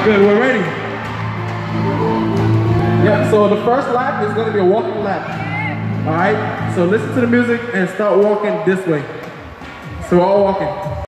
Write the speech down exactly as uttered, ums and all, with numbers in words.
Good, we're ready. Yeah, so the first lap is gonna be a walking lap. All right, so listen to the music and start walking this way. So we're all walking.